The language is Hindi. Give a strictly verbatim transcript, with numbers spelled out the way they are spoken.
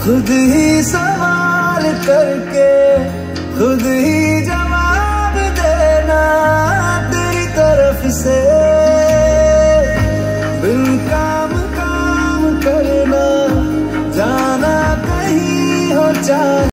खुद ही सवाल करके खुद ही जवाब देना तेरी तरफ से, बिन काम काम करना, जाना कहीं हो चाहे।